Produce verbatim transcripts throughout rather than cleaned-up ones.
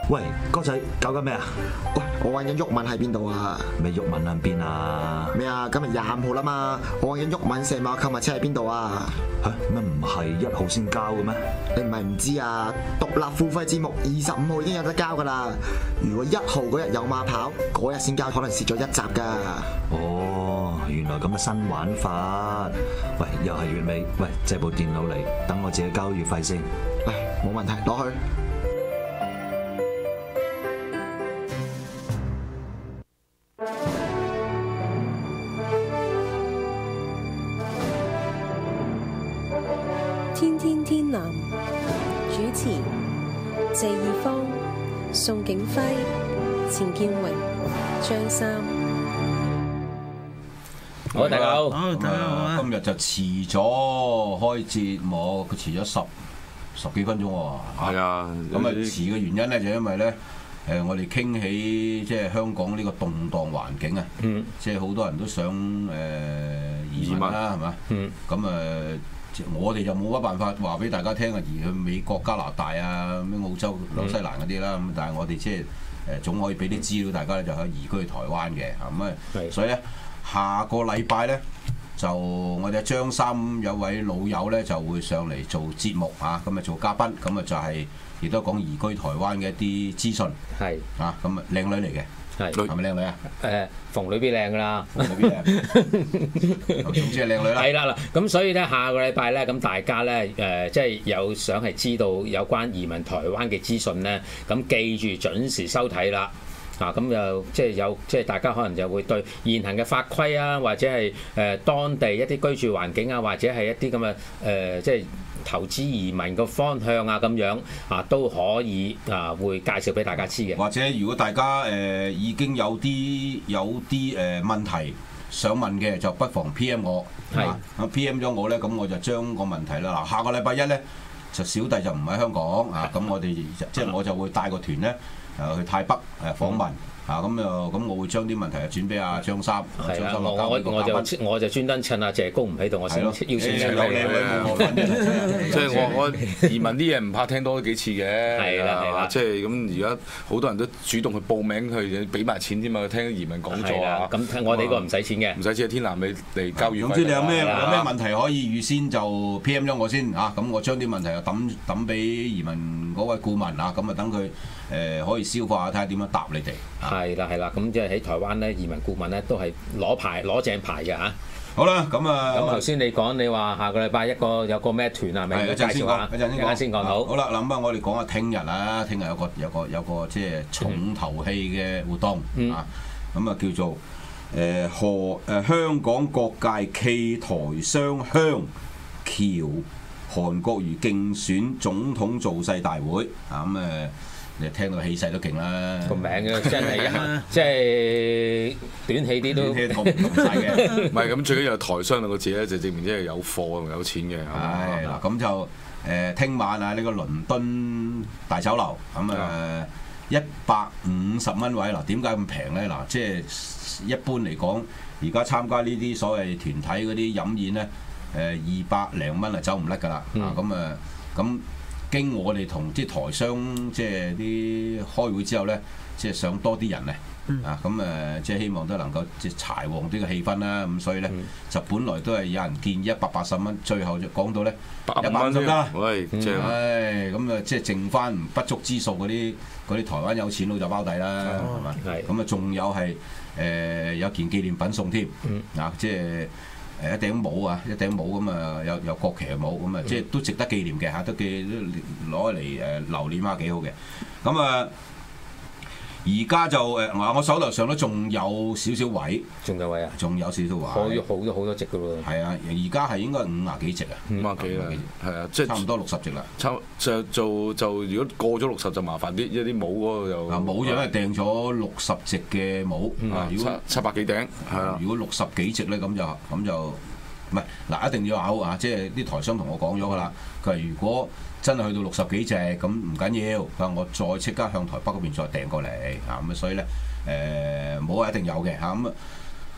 喂，哥仔搞緊咩啊？ 喂，我揾緊毓民喺邊度啊？ 咩毓民喺邊啊？ 咩啊？今日廿五號啦嘛，我揾緊毓民射馬購物車喺邊度啊？ 嚇乜唔係一號先交嘅咩？ 你唔係唔知啊？獨立付費節目二十五號已經有得交噶啦。如果一號嗰日有馬跑，嗰日先交，可能蝕咗一集噶。 哦，原來咁嘅新玩法。喂，又係月尾，喂，借部電腦嚟，等我自己交月費先。 唉，冇問題，攞去。 天天天藍主持謝義方、宋景輝、錢建榮、張三。 好，大家好。 好，大家好啊！ 今日就遲咗開節目，佢遲咗十十幾分鐘喎。 係啊， 咁啊遲嘅原因咧就因為咧，誒我哋傾起即係香港呢個動盪環境啊， 嗯， 即係好多人都想誒移民啦，係嘛？ 嗯， 咁誒。我哋就冇乜辦法話俾大家聽啊，移去美國、加拿大啊、咩澳洲、紐西蘭嗰啲啦。咁但係我哋即係誒總可以俾啲資料大家咧，就可以移居去台灣嘅。咁啊，所以咧下個禮拜咧就我哋張三有位老友咧就會上嚟做節目啊，咁啊做嘉賓，咁啊就係亦都講移居台灣嘅一啲資訊。係啊，咁啊靚女嚟嘅。係，係咪靚女啊？ 誒，逢女必靚㗎啦， 逢女必靚，總之係靚女啦。 係啦嗱，咁所以咧下個禮拜咧，咁大家咧誒，即係有想係知道有關移民台灣嘅資訊咧，咁記住準時收睇啦。啊，咁又即係有即係大家可能就會對現行嘅法規啊，或者係誒當地一啲居住環境啊，或者係一啲咁嘅誒即係投資移民個方向啊，咁樣啊都可以啊會介紹俾大家知嘅。 或者如果大家誒、呃、已經有啲有啲誒、呃、問題想問嘅，就不妨 P M 我。係。咁 P M 咗我咧，咁我就將個問題啦。嗱，下個禮拜一咧，就小弟就唔喺香港啊，咁我哋即係我就會帶個團咧。誒去泰北誒訪問啊，咁又咁我會將啲問題轉俾阿張三。 係啊，我我我就我就專登趁阿謝公唔喺度，我先邀請你。 即係我我移民啲嘢唔怕聽多幾次嘅。 係啦係啦， 即係咁而家好多人都主動去報名去俾埋錢添嘛，聽移民講座啊。 咁我哋呢個唔使錢嘅， 唔使錢。天南你嚟交月費。 總之你有咩有咩問題可以預先就 P M 咗我先嚇，咁我將啲問題就抌抌俾移民嗰位顧問啊，咁啊等佢誒可以消化下，睇下點樣答你哋。 係啦係啦，咁即係喺台灣咧，移民顧問咧都係攞牌攞正牌嘅嚇。 好啦，咁啊， 咁頭先你講你話下個禮拜一個有個咩團啊？咪介紹下， 一陣先講， 先講好。 好啦，嗱咁啊，我哋講下聽日啊，聽日有個有個有個即係重頭戲嘅活動啊，咁啊叫做誒何誒香港各界暨台商鄉僑韓國瑜競選總統造勢大會啊，咁誒。你聽到氣勢都勁啦， 個名嘅真係即係短氣啲都講唔同晒嘅。 唔係咁最緊要台商兩個字咧，就證明即係有貨同有錢嘅。 係嗱，咁就誒聽晚啊呢個倫敦大酒樓咁誒一百五十蚊位嗱，點解咁平咧？嗱，即係一般嚟講，而家參加呢啲所謂團體嗰啲飲宴咧，誒二百零蚊啊走唔甩㗎啦。啊咁啊咁。經我哋同即係台商即係啲開會之後咧，即係想多啲人咧，啊咁誒，即係希望都能夠即係柴旺啲嘅氣氛啦。咁所以咧，就本來都係有人建議一百八十蚊，最後就講到咧一百五十啦。 喂，正啊！ 唉，咁啊，即係剩翻不足之數嗰啲嗰啲台灣有錢佬就包底啦，係嘛？咁啊，仲有係誒有件紀念品送添，啊，即係。誒一頂帽啊，一頂帽咁啊，有有國旗嘅帽咁啊，即係都值得紀念嘅嚇，都記攞嚟誒留念下幾好嘅。咁啊，而家就誒我我手頭上都仲有少少位， 仲有位啊， 仲有少少位， 好咗好多好多席㗎喎。 係啊，而家係應該五廿幾席啊， 五廿幾啦，係啊，即係差唔多六十席啦。 差就就就如果過咗六十就麻煩啲，因為啲帽嗰個又啊帽就因為訂咗六十席嘅帽啊，如果七百幾頂係啊， 如果六十幾席咧咁就咁就唔係嗱，一定要咬啊！即係啲台商同我講咗㗎啦，佢話如果真係去到六十幾隻咁唔緊要，佢話我再即刻向台北嗰邊再訂過嚟啊咁啊，所以咧誒冇係一定有嘅嚇咁啊。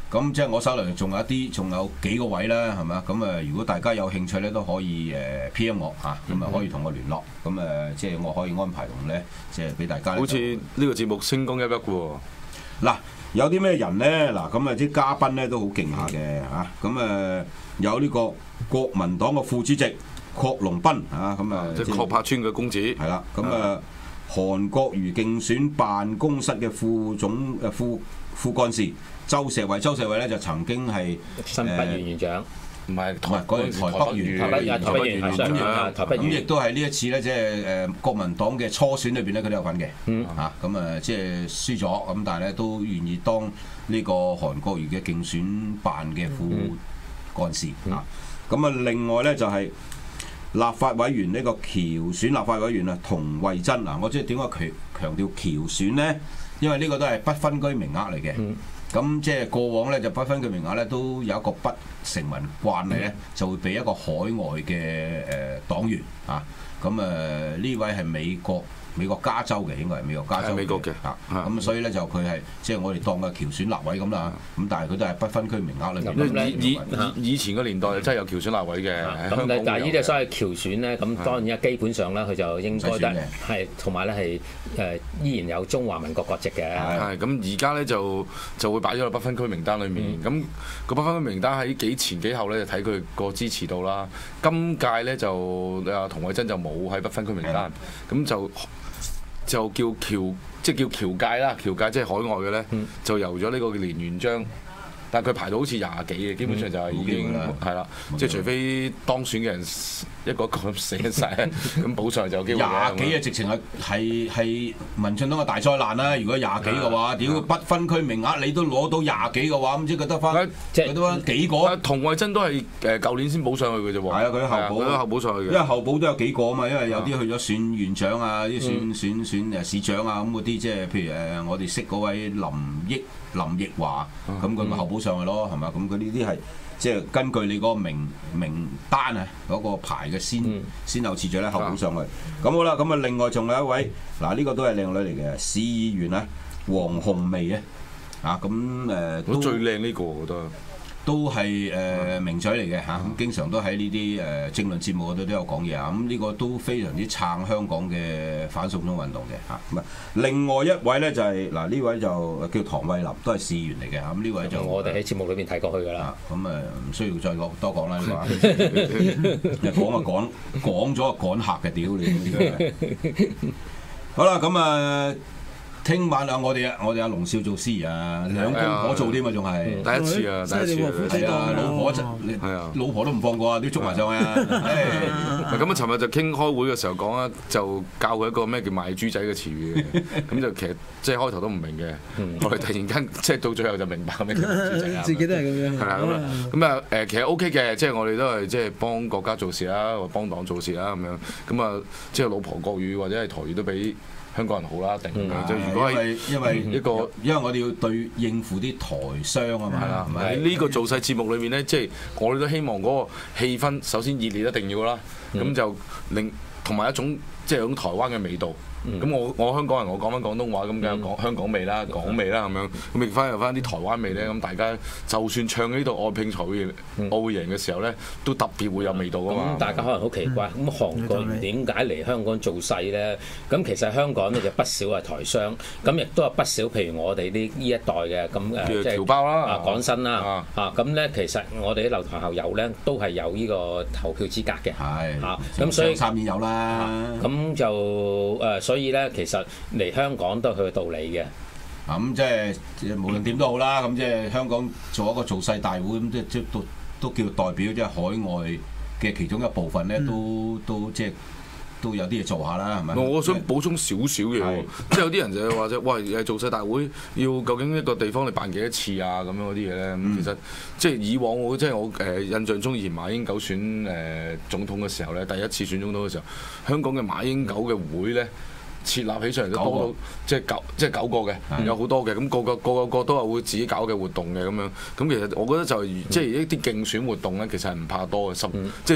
咁即係我手頭仲有一啲，仲有幾個位啦，係咪啊？咁誒，如果大家有興趣咧，都可以誒 P M 我嚇，咁啊可以同我聯絡，咁誒即係我可以安排同咧，即係俾大家。 好似呢個節目星光熠熠嘅喎。 嗱，有啲咩人咧？嗱，咁啊啲嘉賓咧都好勁下嘅嚇，咁誒有呢個國民黨嘅副主席郝龍斌嚇，咁啊即係郝柏村嘅公子。 係啦，咁啊韓國瑜競選辦公室嘅副總誒副副幹事。周石偉，周石偉咧就曾經係新北縣縣長， 唔係唔係嗰陣台北縣台北縣台北縣係雙縣啊，台北縣。 咁亦都係呢一次咧，即係誒國民黨嘅初選裏邊咧，佢都有份嘅。 嗯。 嚇咁啊，即係輸咗，咁但係咧都願意當呢個韓國瑜嘅競選辦嘅副幹事啊。咁啊，另外咧就係立法委員呢個僑選立法委員啊，童慧珍嗱，我即係點解強強調僑選咧？因為呢個都係不分居名額嚟嘅。 嗯。咁即係過往咧就不分居名額咧都有一個不成文慣例咧，就會俾一個海外嘅誒黨員啊。咁誒呢位係美國美國加州嘅，應該係美國加州美國嘅嚇。咁所以咧就佢係即係我哋當嘅僑選立委咁啦。咁但係佢都係不分區名額裏邊。 以以以前嘅年代真係有僑選立委嘅。 咁但係呢啲所謂僑選咧，咁當然基本上咧佢就應該得係同埋咧係誒依然有中華民國國籍嘅。 係咁而家咧就就會擺咗喺不分區名單裏面。咁個不分區名單喺幾前幾後咧就睇佢個支持度啦。今屆咧就啊童慧珍就冇喺不分區名單，咁就。就叫僑，即係叫僑界啦，僑界即係海外嘅咧，嗯、就由咗呢個連元章，但係佢排到好似廿幾嘅，基本上就係已經係啦，即係除非當選嘅人一個一個咁死晒，咁補上就有機會嘅。 廿幾啊，直情係係係民進黨嘅大災難啦！如果廿幾嘅話，屌不分區名額你都攞到廿幾嘅話，咁即係得翻，即係得翻幾個？ 童慧珍都係誒舊年先補上去嘅啫喎。係啊， 佢後補， 佢後補上去嘅。 因為後補都有幾個啊嘛，因為有啲去咗選院長啊，啲選選選誒市長啊咁嗰啲，即係譬如誒我哋識嗰位林益林奕華，咁佢咪後補上去咯，係嘛？咁佢呢啲係。即係根據你嗰個名名單啊，嗰、嗰個牌嘅先、嗯、先後次序咧，後補上去。咁好啦，咁啊另外仲有一位，嗱呢、呢個都係靚女嚟嘅市議員啊，黃紅薇啊，啊咁誒都最靚呢個我覺得。 都係誒、呃、名嘴嚟嘅嚇，咁、啊、經常都喺呢啲誒政論節目嗰度都有講嘢啊，咁、這、呢個都非常之撐香港嘅反送中運動嘅嚇。咁啊，另外一位咧就係嗱呢位就叫唐慧琳，都係市議員嚟嘅嚇。咁呢位就我哋喺節目裏邊睇過去㗎啦。咁誒唔需要再講多講啦，呢個講啊講講咗啊趕客嘅屌你！好啦，咁啊。聽晚啊，我哋啊，我哋阿龍少做司儀啊，兩公婆做添嘛，仲係第一次啊，第一次係啊，老婆就係啊，老婆都唔放過啊，都捉埋上去啊。 咁啊，尋日就傾開會嘅時候講啊，就教佢一個咩叫賣豬仔嘅詞語嘅，咁就其實即係開頭都唔明嘅，我哋突然間即係到最後就明白咩叫豬仔啊。 自己都係咁樣。 係啦，咁啊，咁啊誒，其實 OK 嘅，即係我哋都係即係幫國家做事啦，或幫黨做事啦咁樣，咁啊，即係老婆國語或者係台語都比香港人好啦，定就如果係因為一個， 因為我哋要對應付啲台商啊嘛，係啦， 喺呢個造勢節目裏面咧，即係我哋都希望嗰個氣氛首先熱烈一定要啦，咁就令同埋一種即係有種台灣嘅味道。咁我我香港人我講翻廣東話，咁梗係講香港味啦、港味啦咁樣，咁亦翻入翻啲台灣味咧，咁大家就算唱呢度愛拼才會我會贏嘅時候咧，都特別會有味道噶嘛。 咁大家可能好奇怪，咁韓國瑜點解嚟香港造勢咧？咁其實香港咧就不少係台商，咁亦都有不少譬如我哋呢呢一代嘅咁誒，即係僑胞啦、 啊港新啦嚇，咁咧其實我哋啲留台校友咧都係有呢個投票資格嘅， 係嚇，咁所以三年有啦， 咁就誒所以咧，其實嚟香港都係佢嘅道理嘅。 啊咁即係無論點都好啦，咁即係香港做一個造勢大會，咁即即都都叫代表即係海外嘅其中一部分咧，都都即係都有啲嘢做下啦，係咪？ 我想補充少少嘢喎，即係有啲人就係話啫，喂誒造勢大會要究竟一個地方你辦幾多次啊？咁樣嗰啲嘢咧，咁其實即係以往我即係我誒印象中以前馬英九選誒總統嘅時候咧，第一次選總統嘅時候，香港嘅馬英九嘅會咧。設立起上嚟都多到即係九即係九個嘅，有好多嘅，咁個個個個個都係會自己搞嘅活動嘅咁樣。咁其實我覺得就係即係一啲競選活動咧，其實係唔怕多嘅，十即係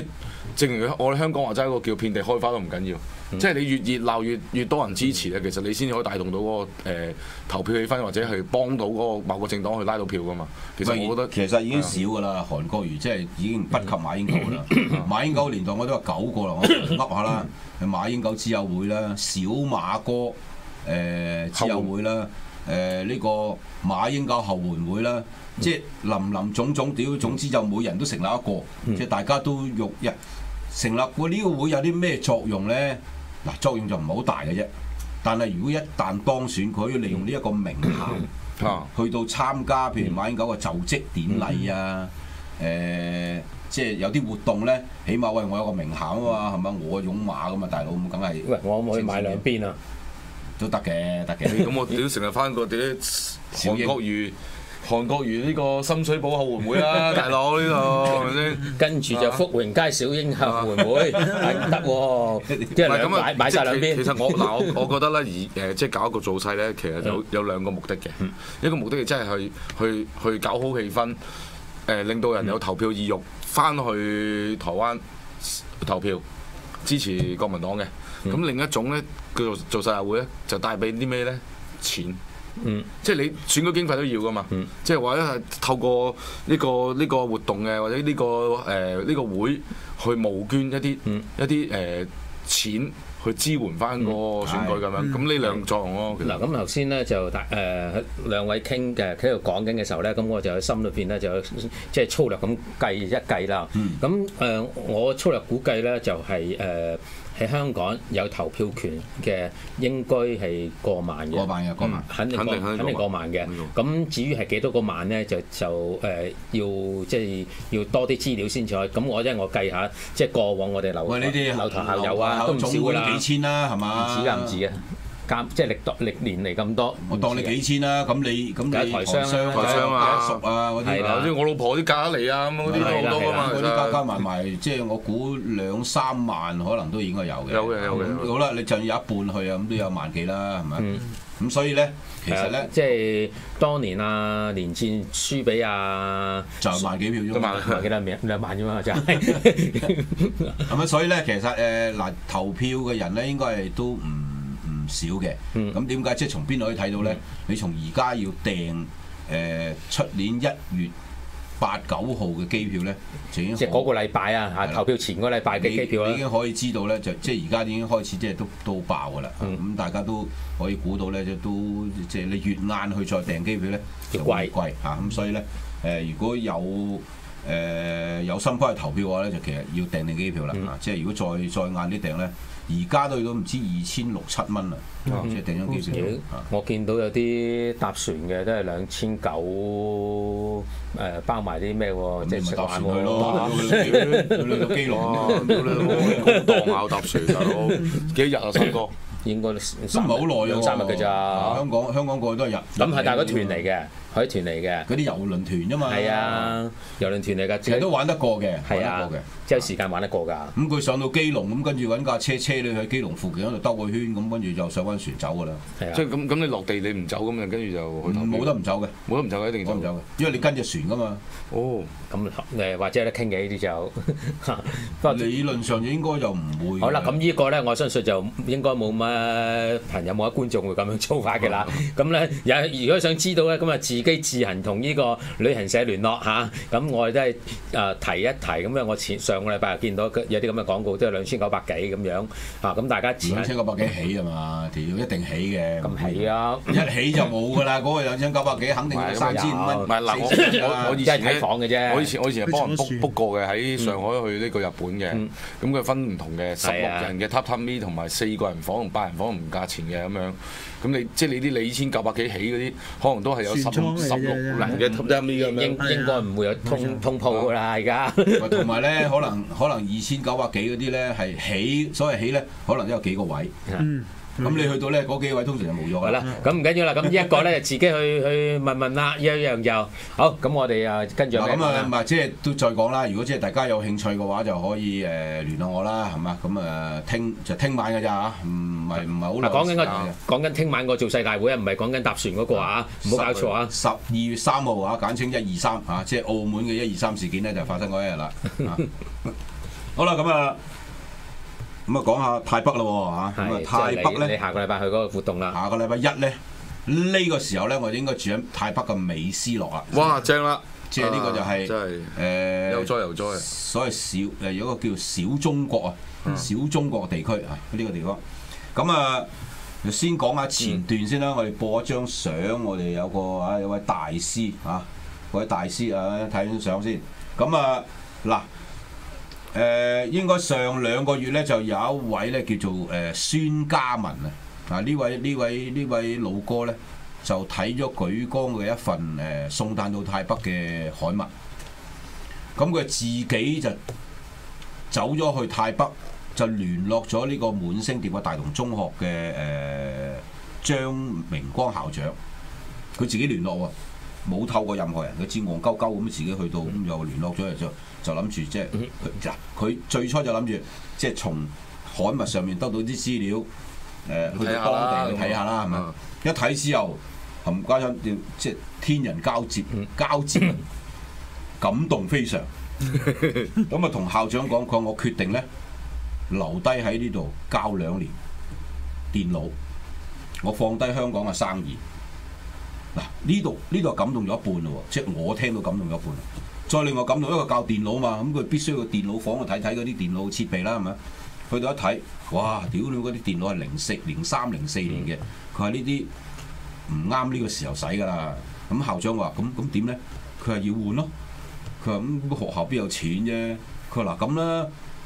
正如我哋香港話齋一個叫遍地開花都唔緊要， 嗯、 即係你越熱鬧越越多人支持咧，其實你先至可以帶動到嗰、那個、呃、投票氣氛，或者係幫到嗰個某個政黨去拉到票噶嘛。其實我覺得其實已經少㗎啦，韓國瑜即係已經不及馬英九啦。馬英九年代我都話九個啦，我噏下啦，馬英九之友會啦，小馬哥誒、呃、之友會啦，誒、呃、呢、這個馬英九後援會啦。即係林林總總屌，總之就每人都成立一個，嗯、即係大家都用一成立過呢個會有啲咩作用咧？嗱，作用就唔係好大嘅啫。但係如果一旦當選，佢可以利用呢一個名銜、嗯、去到參加，譬如馬英九嘅就職典禮啊，誒、呃，即係有啲活動咧，起碼喂我有個名銜啊嘛，係咪？我擁馬㗎嘛，大佬咁梗係。喂， 我可唔可以買兩邊啊？ 都得嘅，得嘅。 咁我屌成日翻個啲韓國瑜。韓國瑜呢個深水埗後援會啦，大佬呢度係咪先？ 跟住就福榮街小英後援會，係唔得喎，即係兩買買曬兩邊。 其實我嗱我我覺得咧，而誒即係搞一個造勢咧，其實有有兩個目的嘅。一個目的係真係去去去搞好氣氛，誒令到人有投票意欲，翻去台灣投票支持國民黨嘅。咁另一種咧叫做造勢大會咧，就帶俾啲咩咧？錢。嗯，即係你選舉經費都要噶嘛，嗯、即係或者係透過呢、呢個呢、呢個活動嘅，或者呢、呢個誒呢、呃呢個會去募捐一啲、嗯、一啲誒、呃、錢去支援翻個選舉咁樣，咁呢、嗯、兩作用咯。 嗱，咁頭先咧就大誒、呃、兩位傾嘅喺度講緊嘅時候咧，咁我就喺心裏邊咧就即係粗略咁計一計啦。咁誒、嗯呃、我粗略估計咧就係、是、誒。呃喺香港有投票權嘅應該係過萬嘅， 過萬嘅過萬， 肯定過肯定過萬嘅。咁至於係幾多個萬咧，就就誒、呃、要即係要多啲資料先至可以。咁我即係我計下，即係過往我哋留喂，呢啲留台校友啊，都唔少㗎啦， 幾千啦，係嘛？ 唔止㗎，唔止嘅。即係歷多歷年嚟咁多， 我當你幾千啦，咁你咁你台商台商啊、熟啊嗰啲， 好似我老婆啲嫁嚟啊咁嗰啲好多㗎嘛， 嗰啲加加埋埋，即係我估兩三萬可能都應該有嘅。 有嘅有嘅。 好啦，你就要有一半去啊，咁都有萬幾啦，係咪？咁所以咧，其實咧， 即係當年啊，連戰輸俾啊， 就萬幾票啫嘛， 萬幾多名兩萬啫嘛，就係。 咁啊，所以咧，其實誒嗱，投票嘅人咧，應該係都唔少嘅，咁點解？即係從邊度可以睇到咧？嗯、你從而家要訂誒出年一月八九號嘅機票咧，就已經即係嗰個禮拜啊，嚇投票前嗰個禮拜嘅機票你已經可以知道咧，就即係而家已經開始即係都都爆㗎啦。咁、嗯、大家都可以估到咧，就都即係你越晏去再訂機票咧，就貴貴嚇。咁所以咧，誒、呃、如果有誒、呃、有心翻去投票嘅話咧，就其實要訂定機票啦。嗯、即係如果再再晏啲訂咧。而家都去到唔知二千六七蚊啊！即係訂張機票。 我見到有啲搭船嘅都係兩千九，誒包埋啲咩喎？即係搭船去咯， 去到基隆啊！ 當咬搭船大佬，幾日啊？三哥應該都唔係好耐啊， 兩三日嘅咋？ 香港香港過去都係日。 咁係大個團嚟嘅。海團嚟嘅， 嗰啲遊輪團啫嘛。係啊，遊輪團嚟㗎， 其實都玩得過嘅， 係啊，即係時間玩得過㗎。 咁佢上到基隆，咁跟住揾架車車你去基隆附近嗰度兜個圈，咁跟住就上翻船走㗎啦。 係啊，即係咁咁你落地你唔走咁就跟住就去投票。 冇得唔走嘅， 冇得唔走嘅，一定唔走嘅，因為你跟隻船㗎嘛。 哦，咁誒或者有得傾嘅呢啲就， 不過理論上應該就唔會。 好啦，咁呢個咧，我相信就應該冇乜朋友冇乜觀眾會咁樣做法嘅啦。咁咧有如果想知道咧，咁啊自己自行同呢個旅行社聯絡嚇，咁、啊、我哋都係誒提一提，咁樣我前上個禮拜見到有啲咁嘅廣告，都係兩千九百幾咁樣啊，咁大家兩千九百幾起啊嘛，條一定起嘅。 咁起啊！ 一起就冇㗎啦，嗰個兩千九百幾肯定係三千五蚊。唔係嗱，我我我以前喺房嘅啫。 我以前我以前係幫人 book book 過嘅，喺上海去呢個日本嘅。咁佢、嗯、分唔同嘅十六人嘅 榻榻米同埋四個人房同八人房唔價錢嘅咁樣。咁你即係你啲你二千九百幾起嗰啲，可能都係有十十六人嘅 榻榻米咁樣。 應應該唔會有通通鋪㗎啦，而家。 同埋咧，可能可能二千九百幾嗰啲咧係起，所謂起咧，可能都有幾個位。嗯。咁你去到咧嗰幾位通常就冇咗㗎啦。咁唔緊要啦，咁呢一個咧就自己去去問問啦，一樣就好。咁我哋啊跟住咁啊，唔係即係都再講啦。如果即係大家有興趣嘅話，就可以誒聯絡我啦，係嘛？咁啊聽就聽晚㗎咋嚇，唔係唔係好耐。 講緊個講緊聽晚個造勢大會啊，唔係講緊搭船嗰個啊，唔好搞錯啊！ 十二月三號啊，簡稱一二三嚇，即係澳門嘅一二三事件咧就發生嗰一日啦。 好啦，咁啊，咁啊講下泰北啦喎嚇，咁啊泰北咧， 你下個禮拜去嗰個活動啦。 下個禮拜一咧，呢、呢個時候咧，我哋應該住喺泰北嘅美斯樂啦。 哇，正啦！ 即係呢個就係、是、誒、呃、 有災有災， 所謂小誒有一個叫小中國啊，嗯、小中國地區啊，呢、呢個地方。咁啊，先講下前段先啦。嗯、我哋播一張相，我哋有個啊有位大師啊，嗰位大師啊，睇張相先。咁啊嗱誒，應該上兩個月咧就有一位咧叫做誒孫嘉文啊。啊呢位呢位呢位老哥咧。就睇咗舉光嘅一份誒、呃、送炭到泰北嘅刊物，咁佢自己就走咗去泰北，就聯絡咗呢個滿星蝶嘅大同中學嘅誒、呃、張明光校長，佢自己聯絡喎，冇透過任何人，佢知戇鳩鳩咁自己去到，咁又聯絡咗嚟就就諗住即係嗱，佢最初就諗住即係從刊物上面得到啲資料，誒、呃、去到當地去睇下啦，係咪？一睇之後，冚家親即係天人交接，交接感動非常。咁啊，同校長講，佢話我決定咧留低喺呢度教兩年電腦，我放低香港嘅生意。嗱，呢度呢度感動咗一半咯喎，即係我聽到感動咗一半。再另外感動一個教電腦嘛，咁佢必須要個電腦房去睇睇嗰啲電腦設備啦，係咪？去到一睇，哇！屌你嗰啲電腦係零四、零三、零四年嘅，佢話呢啲唔啱呢個時候使㗎啦。咁校長話：咁咁點咧？佢話要換咯。佢話咁學校邊有錢啫？佢話嗱咁啦，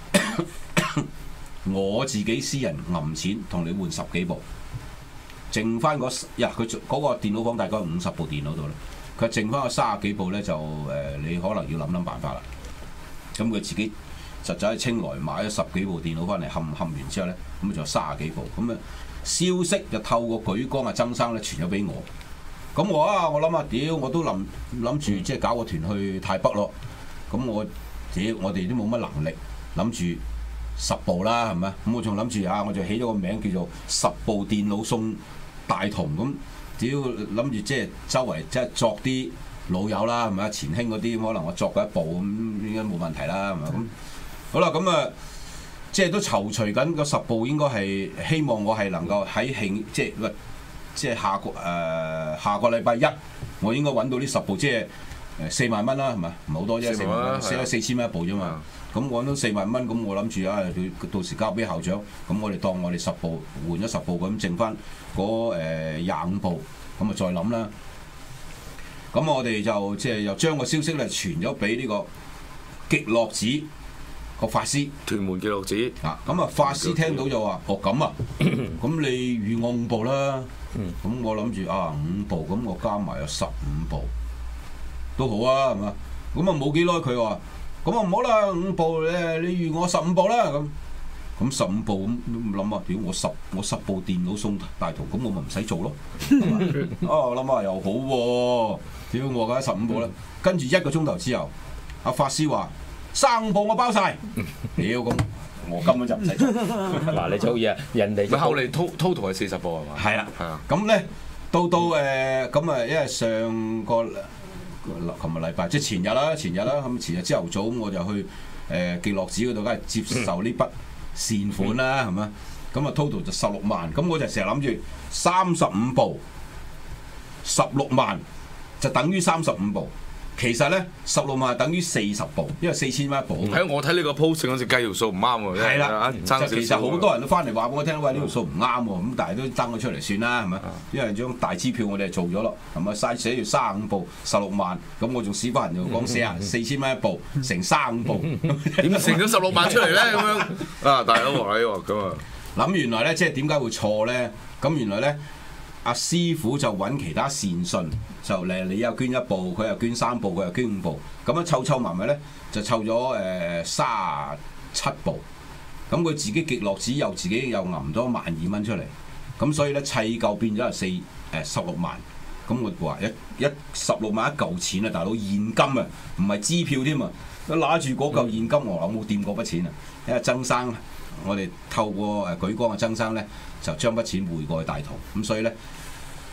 我自己私人揞錢同你換十幾部，剩翻嗰呀佢嗰個電腦房大概五十部電腦度啦。佢剩翻個三十幾部咧就誒、呃，你可能要諗諗辦法啦。咁佢自己實際喺青來買咗十幾部電腦翻嚟，冚冚完之後咧，咁就三十幾部。咁啊消息就透過舉光啊曾生咧傳咗俾我。咁我啊，我諗下，屌我都諗諗住即係搞個團去泰北咯。咁我屌我哋都冇乜能力，諗住十部啦，係咪？咁我仲諗住啊，我就起咗個名叫做十部電腦送大同咁。屌諗住即係周圍即係作啲老友啦，係咪啊？前興嗰啲可能我作過一部咁，應該冇問題啦，係咪咁？好啦，咁啊，即係都躊躇緊個十部，應該係希望我係能夠喺慶即係喂。即係下個誒、呃、下個禮拜一，我應該揾到呢十部，即係誒四萬蚊啦，係咪？唔係好多啫，四萬蚊，寫咗四千蚊一部啫嘛。咁揾到四萬蚊，咁我諗住啊，佢到時交俾校長，咁我哋當我哋十部換咗十部，咁剩翻嗰誒廿五部，咁啊再諗啦。咁我哋就即係又將個消息咧傳咗俾呢個極樂寺個法師， 屯門極樂寺啊。咁啊法師聽到就話：哦咁啊，咁你預我五部啦。咁、嗯、我諗住啊五部，咁我加埋有十五部都好啊，係嘛？咁啊冇幾耐佢話，咁啊唔好啦，五部咧你預我十五部啦，咁咁十五部咁諗下，屌我十我十部電腦送大同，咁我咪唔使做咯。啊我諗下又好喎、啊，屌我梗係十五部啦。跟住一個鐘頭之後，阿法師話三部我包晒，屌咁。我根本就唔使做。 嗱，你做嘢，人哋咪後嚟 total 係四十部係嘛？係啦， 係啊。 咁咧到到誒咁啊，因為上個琴日禮拜即係前日啦，前日啦，咁前日朝頭早咁我就去誒、呃、極樂寺嗰度，梗係接受呢筆善款啦，係咪？咁啊 total 就十六萬，咁我就成日諗住三十五部，十六萬就等於三十五部。其實咧，十六萬等於四十部，因為四千蚊一部。 喺我睇呢個 post 嗰時計條數唔啱喎。 係啦，就其實好多人都翻嚟話俾我聽，喂呢條數唔啱喎，咁但係都登咗出嚟算啦，係咪？因為張大支票我哋係做咗咯，係咪？嘥寫住三十五部，十六萬，咁我仲屎忽人就講四啊四千蚊一部，乘三十五部， 點成咗十六萬出嚟咧？咁樣啊，大佬話你喎，咁啊諗原來咧，即係點解會錯咧？咁原來咧。阿師傅就揾其他善信，就嚟你又捐一部，佢又捐三部，佢又捐五部，咁樣湊湊埋埋咧，就湊咗誒三十七部。咁佢自己極樂寺又自己又揞咗萬二蚊出嚟，咁所以咧砌夠變咗係四誒十六萬。咁我話一一十六萬一嚿錢啊，大佬現金啊，唔係支票添啊，佢揦住嗰嚿現金，我話冇掂過筆錢啊，因為曾生。我哋透過誒舉光嘅曾生咧，就將筆錢匯過去大同，咁所以咧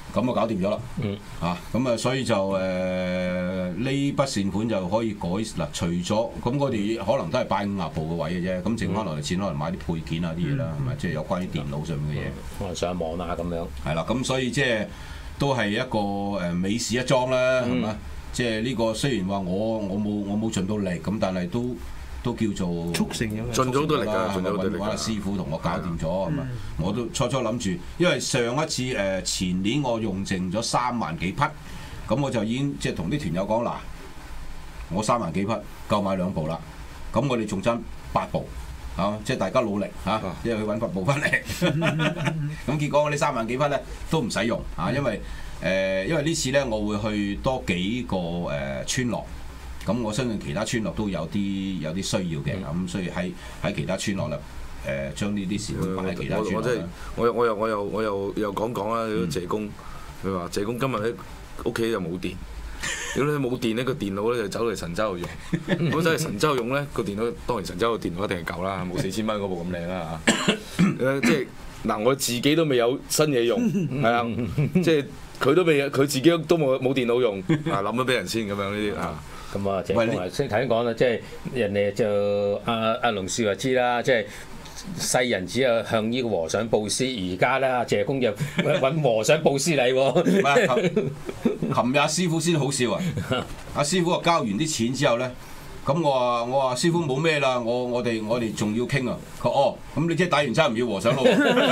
咁就搞掂咗啦。 嗯。 啊，咁啊，所以就誒呢筆善款就可以改嗱，除咗咁我哋可能都係擺五廿部嘅位嘅啫，咁剩翻落嚟錢可能買啲配件啊啲嘢啦，係咪？即係有關於電腦上面嘅嘢。 可能上網啊咁樣。係啦，咁所以即係都係一個誒美事一樁啦，係嘛？即係呢個雖然話我我冇我冇盡到力，咁但係都都叫做促成咗， 盡咗都力㗎，盡咗都力㗎。揾師傅同我搞掂咗，係咪？我都初初諗住，因為上一次誒前年我用剩咗三萬幾匹，咁我就已經即係同啲團友講嗱，我三萬幾匹夠買兩部啦，咁我哋仲爭八部。啊！即係大家努力嚇，啊、因為去揾八部翻嚟，咁結果我哋三萬幾匹咧都唔使用嚇、啊，因為誒、呃、因為呢次咧我會去多幾個誒、呃、村落，咁我相信其他村落都有啲有啲需要嘅，咁、嗯、所以喺喺其他村落咧誒將呢啲事會擺喺其他村落。 我即係我又我又我又我又又講講啦，謝公佢話謝公今日喺屋企又冇電。如果你冇電呢個電腦咧就走嚟神州度用。如果走嚟神州用咧，個電腦當然神州個電腦一定係舊啦，冇四千蚊嗰部咁靚啦嚇。誒即係嗱，我自己都未有新嘢用，係啊，即係佢都未，佢自己都冇冇電腦用，啊諗咗俾人先咁樣呢啲啊。 咁啊，謝公啊，先頭先講啦，即係人哋就阿阿龍少就知啦，即係。世人只有向呢個和尚佈施，而家咧謝公就揾和尚佈施你喎。 琴日阿師傅先好笑啊！阿師傅話交完啲錢之後咧，咁我話我話師傅冇咩啦，我我哋我哋仲要傾啊。佢哦，咁你即係打完差唔要和尚咯。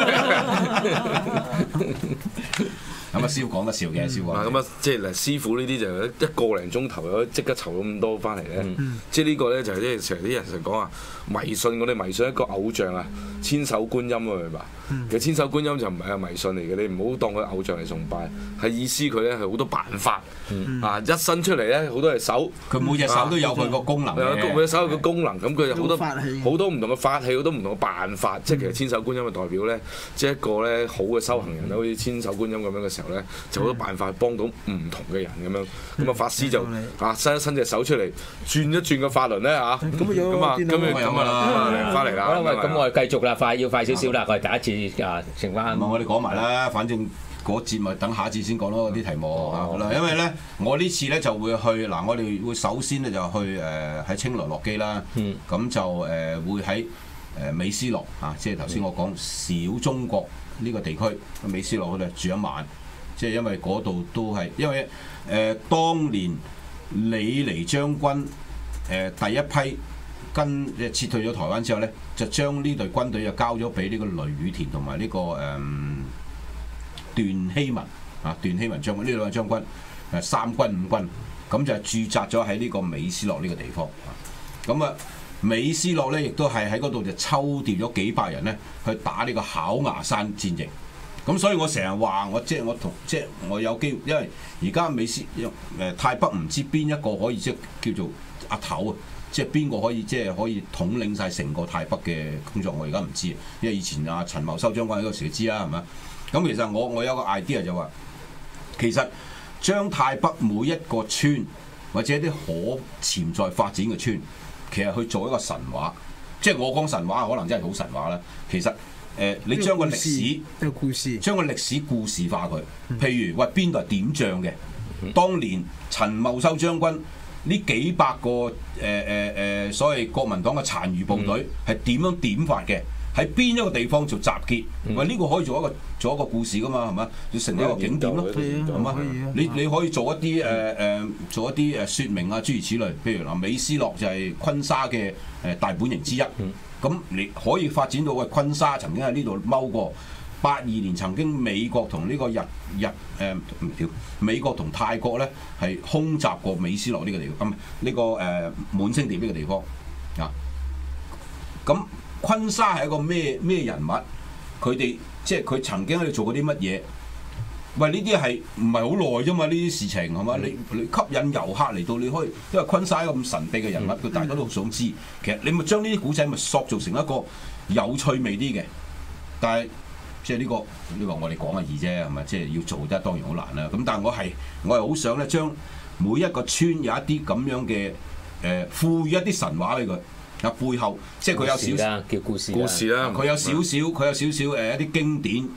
咁啊，師傅講得笑嘅，師傅。 咁啊，即係嗱，師傅呢啲就一個零鐘頭有即刻籌咁多翻嚟咧。即係呢個咧就係即係成日啲人成日講啊，迷信我哋迷信一個偶像啊，千手觀音啊，明白？其實千手觀音就唔係個迷信嚟嘅，你唔好當佢偶像嚟崇拜，係意思佢咧係好多辦法啊，一伸出嚟咧好多隻手， 佢每隻手都有佢個功能嘅。 每隻手有個功能，咁佢有好多好多唔同嘅法器，好多唔同嘅辦法。即係其實千手觀音嘅代表咧，即係一個咧好嘅修行人，好似千手觀音咁樣嘅時候咧，就好多辦法幫到唔同嘅人咁樣。咁啊法師就啊伸一伸隻手出嚟，轉一轉個法輪咧嚇。咁啊咁啊咁啊翻嚟啦。 好啦，喂，咁我哋繼續啦，快要快少少啦，我哋第一次啊剩翻。 唔係我哋講埋啦，反正嗰節咪等下一節先講咯，啲題目嚇。嗱，因為咧我呢次咧就會去嗱，我哋會首先咧就去誒喺青來落基啦。咁就誒會喺誒美斯樂啊，即係頭先我講小中國呢個地區美斯樂嗰度住一晚。即係因為嗰度都係因為誒、呃、當年李彌將軍誒、呃、第一批跟誒撤退咗台灣之後咧，就將呢隊軍隊就交咗俾呢個雷雨田同埋呢個誒、呃、段希文啊，段希文將軍呢兩個將軍誒三軍五軍，咁就駐紮咗喺呢個美斯樂呢個地方。咁啊，美斯樂咧亦都係喺嗰度就抽調咗幾百人咧去打呢個考牙山戰役。咁所以我成日話我即係我同即係我有機會，因為而家美斯誒泰北唔知邊一個可以即係叫做阿頭啊，即係邊個可以即係可以統領晒成個泰北嘅工作，我而家唔知，因為以前阿陳茂修將軍嗰時就知啦，係咪？咁其實我我有個 idea 就話，其實將泰北每一個村或者一啲可潛在發展嘅村，其實去做一個神話，即係我講神話可能真係好神話啦，其實。誒、呃，你將個歷史， 個故事， 將個歷史故事化佢。譬如喂，邊度係點將嘅？當年陳茂修將軍呢幾百個誒誒誒，所謂國民黨嘅殘餘部隊係點樣點法嘅？喺邊一個地方做集結？喂，呢個可以做一個做一個故事噶嘛？係嘛？要成一個景點咯，係嘛？你你可以做一啲誒誒，做一啲誒説明啊，諸如此類。譬如嗱，美斯樂就係坤沙嘅誒大本營之一。咁你可以發展到喂，坤沙曾經喺呢度踎過，八二年曾經美國同呢個日日誒唔條美國同泰國咧係空襲過美斯樂呢個地方，咁、嗯、呢、呢個誒、呃、滿清碟呢個地方啊。咁坤沙係一個咩咩人物？佢哋即係佢曾經喺度做過啲乜嘢？喂，呢啲係唔係好耐啫嘛？呢啲事情係嘛？你你吸引遊客嚟到，你可以因為坤沙一個咁神秘嘅人物，佢大家都好想知。其實你咪將呢啲古仔咪塑造成一個有趣味啲嘅。但係即係呢個呢個我哋講嘅易啫，係咪？即係要做得當然好難啦。咁但係我係我係好想咧，將每一個村有一啲咁樣嘅誒，賦予一啲神話俾佢。啊，背後即係佢有少少叫故事故事啦， 佢有少少佢有少少誒一啲經典。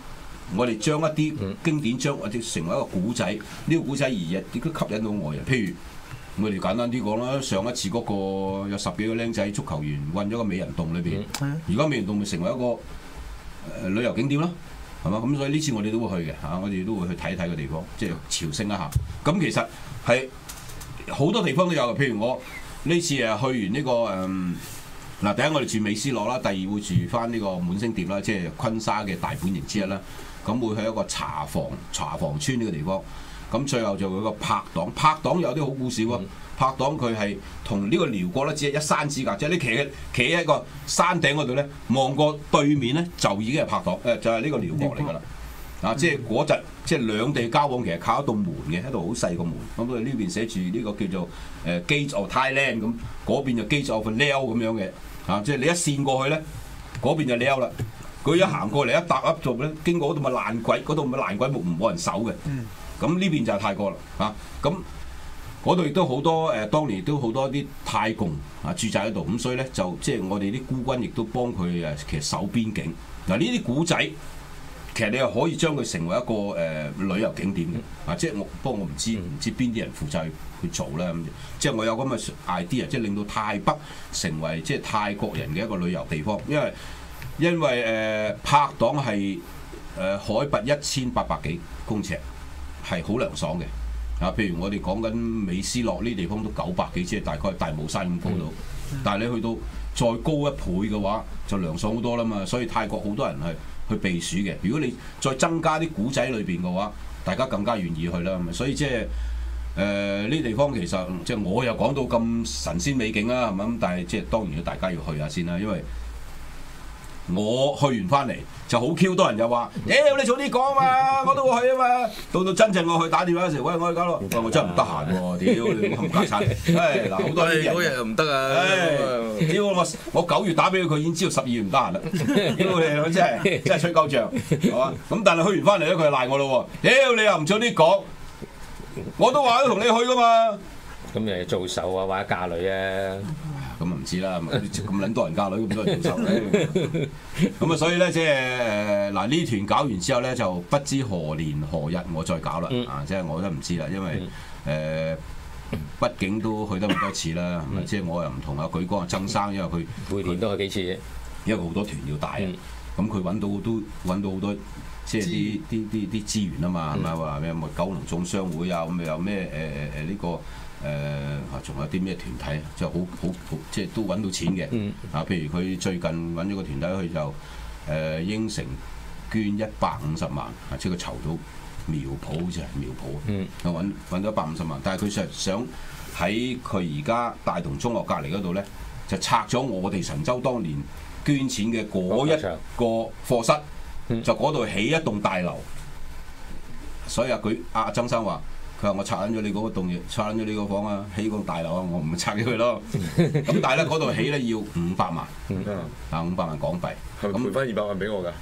我哋將一啲經典將或者成為一個古仔，呢、這個古仔而亦都吸引到外人。譬如我哋簡單啲講啦，上一次嗰個有十幾個僆仔足球員韞咗個美人洞裏邊，而家、嗯、美人洞咪成為一個誒、呃、旅遊景點咯，係嘛？咁所以呢次我哋都會去嘅嚇、啊，我哋都會去睇睇個地方，即係朝聖一下。咁其實係好多地方都有嘅，譬如我呢次誒去完呢、這個誒嗱、呃，第一我哋住美斯樂啦，第二會住翻呢個滿星蝶啦，即係昆沙嘅大本營之一啦。咁會去一個茶房茶房村呢個地方。咁最後就有個拍檔，拍檔有啲好故事喎。拍檔佢係同呢個寮國咧，只係一山之隔，即係你企喺企喺個山頂嗰度咧，望過對面咧就已經係拍檔，誒就係、是、呢個寮國嚟㗎啦。啊，即係嗰陣即係兩地交往，其實靠一道門嘅，一道好細個門。咁佢呢邊寫住呢個叫做誒 Gate of Thailand，咁嗰邊就 Gate of Laos 咁樣嘅。啊，即係你一線過去咧，嗰邊就 Laos 啦。佢一行過嚟一搭一做咧，經過嗰度咪爛鬼，嗰度咪爛鬼木唔冇人守嘅。咁呢邊就係泰國啦，嚇咁嗰度亦都好多誒、呃，當年都好多啲泰共啊駐紮喺度，咁所以咧就即係我哋啲孤軍亦都幫佢誒，其實守邊境。嗱呢啲古仔，其實你又可以將佢成為一個誒、呃、旅遊景點嘅，啊即係我不過我唔知唔知邊啲人負責去去做啦，咁即係我有咁嘅 idea，即係令到泰北成為即係泰國人嘅一個旅遊地方，因為因為誒、呃、拍檔係誒、呃、海拔一千八百幾公尺。係好涼爽嘅，啊！譬如我哋講緊美斯樂呢啲地方都九百幾，即係大概大帽山咁高度。但係你去到再高一倍嘅話，就涼爽好多啦嘛。所以泰國好多人係去避暑嘅。如果你再增加啲古仔裏邊嘅話，大家更加願意去啦。所以即係誒呢啲地方其實即係我又講到咁神仙美景啦，係咪咁？但係即係當然要大家要去下先啦，因為我去完翻嚟就好 Q 多人又話，屌、欸、你早啲講嘛，我都會去啊嘛。到到真正我去打電話嗰時，喂我去搞咯，我真係唔得閒喎，屌你冚家鏟，誒嗱好多啲人嗰日又唔得啊，誒屌我我九月打俾佢，佢已經知道十二月唔得閒啦，屌你真係真係吹鳩脹，係嘛？咁但係去完翻嚟咧，佢就賴我咯喎，屌你又唔早啲講，我都話都同你去噶嘛。 咁誒做手啊，或者嫁女啊？ 咁啊唔知啦，咁撚多人嫁女，咁多人做手咧。咁啊，所以咧即係誒嗱呢團搞完之後咧，就不知何年何日我再搞啦。嗯、啊，即係我都唔知啦，因為誒、呃、畢竟都去得咁多次啦。嗯、即係我又唔同阿舉光阿曾生，因為佢每年都去幾次嘅， 因為好多團要帶啊。咁佢揾到都揾到好多即係啲啲啲啲資源啊嘛，係咪話咩？咪九龍總商會啊，咁又咩誒誒誒呢個？誒啊，仲、呃、有啲咩團體啊？即係好好好，即係都揾到錢嘅。嗯、啊，譬如佢最近揾咗個團體去就誒、呃、應承捐一百五十萬，啊，即係佢籌到苗圃，好似係苗圃。嗯。啊，揾揾咗一百五十萬，但係佢實想喺佢而家大同中學隔離嗰度咧，就拆咗我哋神州當年捐錢嘅嗰一個課室，嗯、就嗰度起一棟大樓。所以啊，佢阿曾生話。佢話：我拆緊咗你嗰個棟嘢，拆緊咗你個房啊，起個大樓啊，我唔拆咗佢咯。咁但係咧，嗰度起咧要五百萬，啊五百萬港幣。咁賠翻二百萬俾我㗎。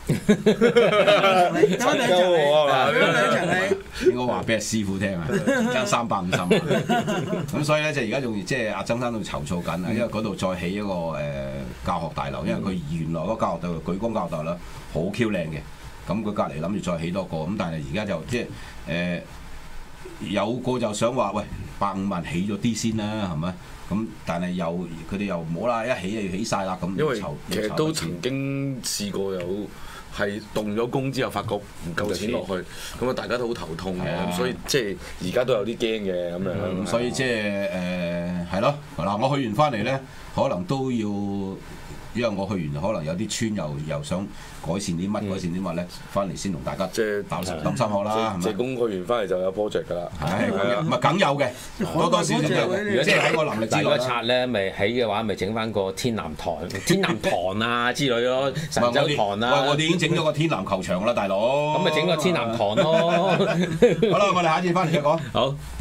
爭兩我啊嘛，兩場你應該話俾阿師傅聽啊，爭三百五十萬。咁所以咧就而家仲即係阿曾生都籌措緊啊，因為嗰度再起一個誒、呃、教學大樓，因為佢原來嗰個教學大樓舉光教學大樓啦，好 Q 靚嘅。咁佢隔離諗住再起多個，咁但係而家就即係誒。呃有個就想話喂，百五萬起咗啲先啦，係咪？咁但係又佢哋又唔好啦，一起就要起晒啦咁。 因為其實都曾經試過有係動咗工之後，發覺唔夠錢落去，咁啊大家都好頭痛嘅，咁所以即係而家都有啲驚嘅咁樣。 咁所以即係誒係咯，嗱我去完翻嚟咧，可能都要。因為我去完可能有啲村又又想改善啲乜，改善啲乜咧，翻嚟先同大家即係抌心抌心學啦，係咪？ 謝公去完翻嚟就有 project 㗎啦， 係咁，咪梗有嘅，多多少少有。如果即係喺我能力之內， 如果拆咧，咪起嘅話，咪整翻個天南堂、天南堂啊之類咯，神州堂啊。 喂，我哋已經整咗個天南球場啦，大佬。 咁咪整個天南堂咯。 好啦，我哋下一次翻嚟再講。 好。